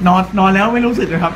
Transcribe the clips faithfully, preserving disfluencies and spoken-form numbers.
นอนนอนแล้วไม่รู้สึกนะครับ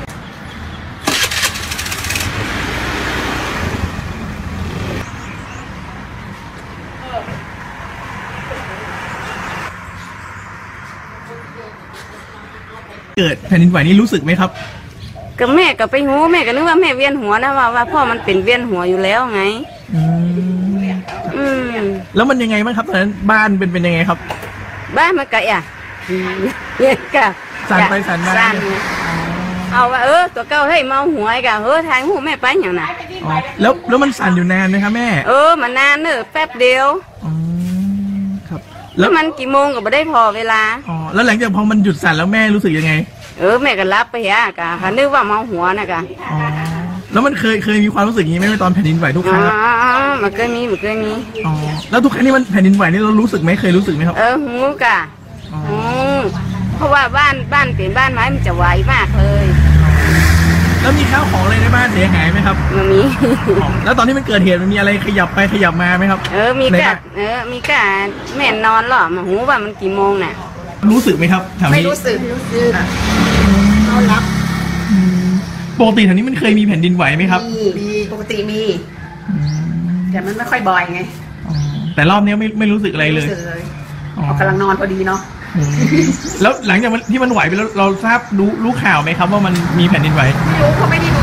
เกิดแผ่นดินไหวนี่รู้สึกไหมครับก็แม่ก็ไปหูแม่ก็นึกว่าแม่เวียนหัวนะว่าว่าพ่อมันเป็นเวียนหัวอยู่แล้วไงอืมอืมแล้วมันยังไงบ้างครับตอนนั้นบ้านเป็นเป็นยังไงครับบ้านมันก็อ่ะเนี่ยก็สั่นไปสั่นมาเอาว่าเออตัวเก้าให้เมาหัวไอ้กะเฮ้ยทางหูแม่ไปอย่างน่ะแล้วแล้วมันสั่นอยู่นานไหมครับแม่เออมันนานเนอะแป๊บเดียวครับแล้วมันกี่โมงก็ไม่ได้พอเวลาอ๋อแล้วหลังจากพอมันหยุดสั่นแล้วแม่รู้สึกยังไงเออแม่ก็รับไปฮะกะค่ะนึกว่าเมาหัวนะกะอ๋อแล้วมันเคยเคยมีความรู้สึกอย่างนี้ไหมตอนแผ่นดินไหวทุกครั้งอ๋อมันเคยมีมันเคยมีอ๋อแล้วทุกครั้งที่มันแผ่นดินไหวนี่เรารู้สึกไหมเคยรู้สึกไหมครับเออหูกะอืมเพราะว่าบ้านบ้านเป็นบ้านไม้มันจะไหวมากเลยแล้วมีข้าวของอะไรในบ้านเสียหายไหมครับมันมีแล้วตอนที่มันเกิดเหตุมันมีอะไรขยับไปขยับมาไหมครับเออมีกะเออมีกะแม่นอนหรอมาหูว่ามันกี่โมงน่ะรู้สึกไหมครับไม่รู้สึกรู้สึกนอนรับปกติแถวนี้มันเคยมีแผ่นดินไหวไหมครับมีมีปกติมีแต่มันไม่ค่อยบ่อยไงแต่รอบนี้ไม่ไม่รู้สึกอะไรเลยออกกำลังนอนพอดีเนาะแล้วหลังจากที่มันไหวไปแล้วเราทราบรู้รู้ข่าวไหมครับว่ามันมีแผ่นดินไหวไม่รู้เขาไม่ได้ดู